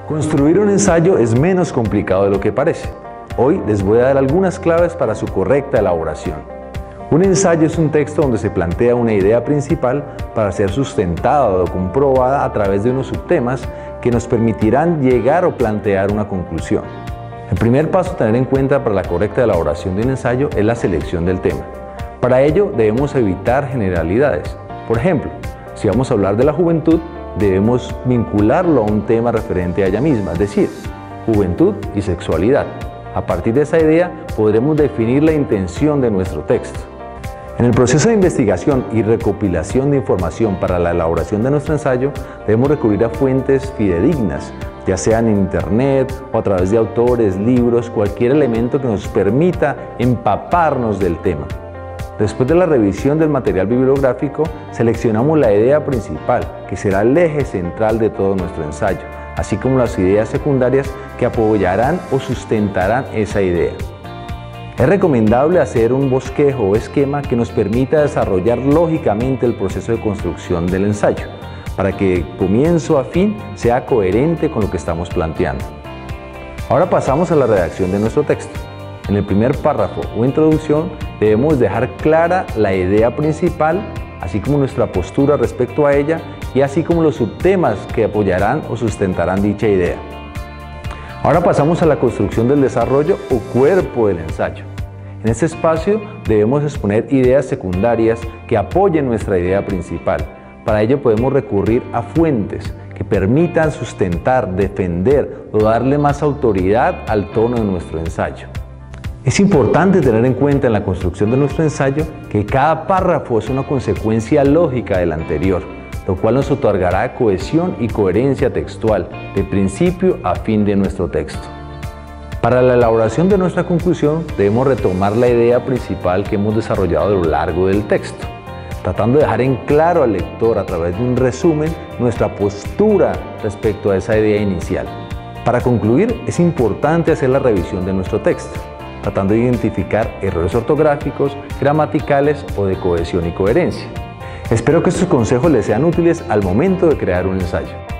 Construir un ensayo es menos complicado de lo que parece. Hoy les voy a dar algunas claves para su correcta elaboración. Un ensayo es un texto donde se plantea una idea principal para ser sustentada o comprobada a través de unos subtemas que nos permitirán llegar o plantear una conclusión. El primer paso a tener en cuenta para la correcta elaboración de un ensayo es la selección del tema. Para ello debemos evitar generalidades. Por ejemplo, si vamos a hablar de la juventud, debemos vincularlo a un tema referente a ella misma, es decir, juventud y sexualidad. A partir de esa idea podremos definir la intención de nuestro texto. En el proceso de investigación y recopilación de información para la elaboración de nuestro ensayo, debemos recurrir a fuentes fidedignas, ya sean en internet o a través de autores, libros, cualquier elemento que nos permita empaparnos del tema. Después de la revisión del material bibliográfico, seleccionamos la idea principal, que será el eje central de todo nuestro ensayo, así como las ideas secundarias que apoyarán o sustentarán esa idea. Es recomendable hacer un bosquejo o esquema que nos permita desarrollar lógicamente el proceso de construcción del ensayo, para que de comienzo a fin sea coherente con lo que estamos planteando. Ahora pasamos a la redacción de nuestro texto. En el primer párrafo o introducción debemos dejar clara la idea principal, así como nuestra postura respecto a ella y así como los subtemas que apoyarán o sustentarán dicha idea. Ahora pasamos a la construcción del desarrollo o cuerpo del ensayo. En este espacio debemos exponer ideas secundarias que apoyen nuestra idea principal. Para ello podemos recurrir a fuentes que permitan sustentar, defender o darle más autoridad al tono de nuestro ensayo. Es importante tener en cuenta en la construcción de nuestro ensayo que cada párrafo es una consecuencia lógica del anterior, lo cual nos otorgará cohesión y coherencia textual, de principio a fin de nuestro texto. Para la elaboración de nuestra conclusión debemos retomar la idea principal que hemos desarrollado a lo largo del texto, tratando de dejar en claro al lector a través de un resumen nuestra postura respecto a esa idea inicial. Para concluir, es importante hacer la revisión de nuestro texto, tratando de identificar errores ortográficos, gramaticales o de cohesión y coherencia. Espero que estos consejos les sean útiles al momento de crear un ensayo.